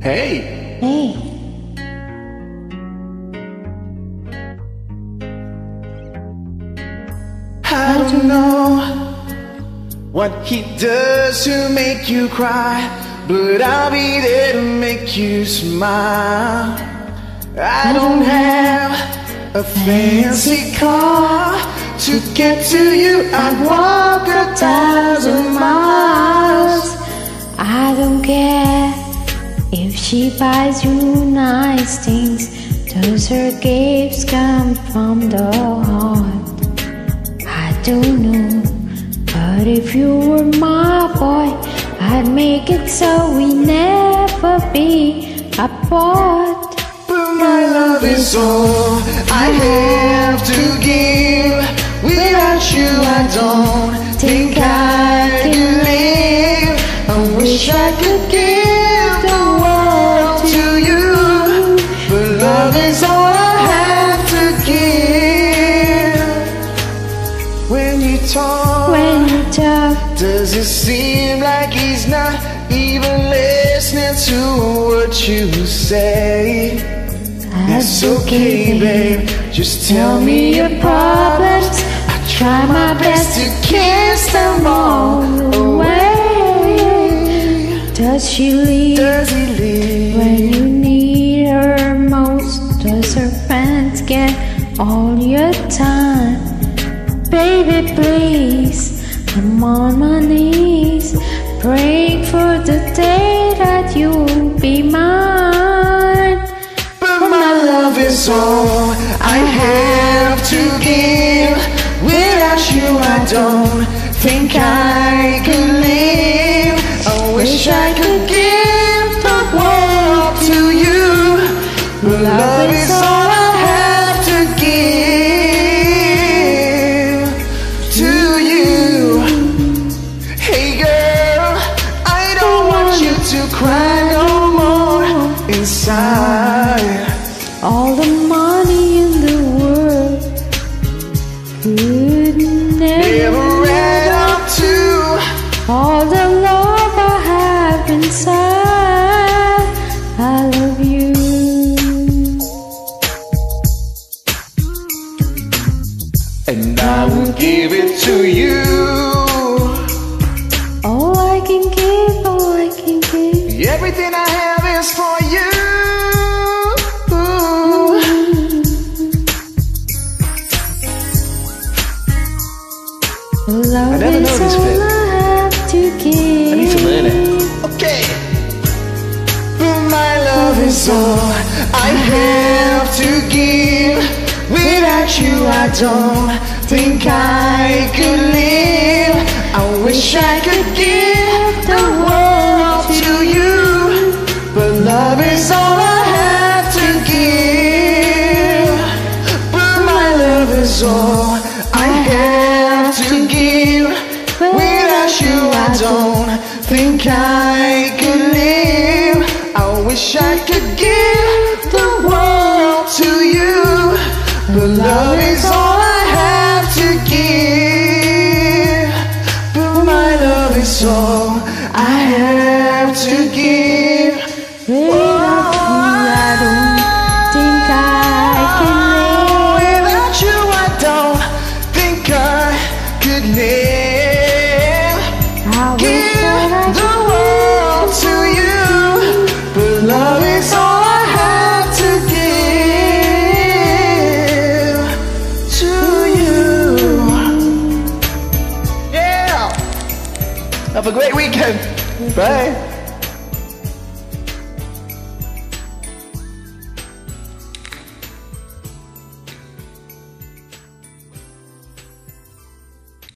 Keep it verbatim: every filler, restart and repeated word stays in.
Hey! Hey! I don't know what he does to make you cry, but I'll be there to make you smile. I don't have a fancy car to get to you. I'd walk a thousand miles. I don't care if she buys you nice things, 'cause her gifts come from the heart. I don't know, but if you were my boy, I'd make it so we never be apart. But my love is all I have to give. Without you I don't think I can live. I wish I could give the world to you, but love is all I have to give. When you talk, When you talk, does it seem like he's not even listening to what you say? It's okay, babe, just tell me your problems. I try my best to kiss them all away. Does she leave Does he leave when you need her most? Does her friends get all your time? Baby, please, I'm on my knees, praying for the day that you'll be mine. But my love is all I have to give. Without you I don't think I could live. I wish I could give the world to you, but love is all I have to give to you. Hey girl, I don't want you to cry no more inside. All the money in the world could never Never add up to all the love I have inside. I love you. and I will give it to you. All I can give, all I can give. Everything I have is for you. Love I never is know this all bit. I have to give. I need to learn it. Okay. But my love is all I have to give. Without you I don't think I could live. I wish I could give the world to you, but love is all I have to give. But my love is all I have to give. Without you I don't think I could live. I wish I could give the world to you, but love is all I have to give. But my love is all I have to give. Without you I don't think I can live. Without you I don't think I could live. I wish Give that I the world to you, but love is all I have to give to you. Yeah. Have a great weekend. Bye.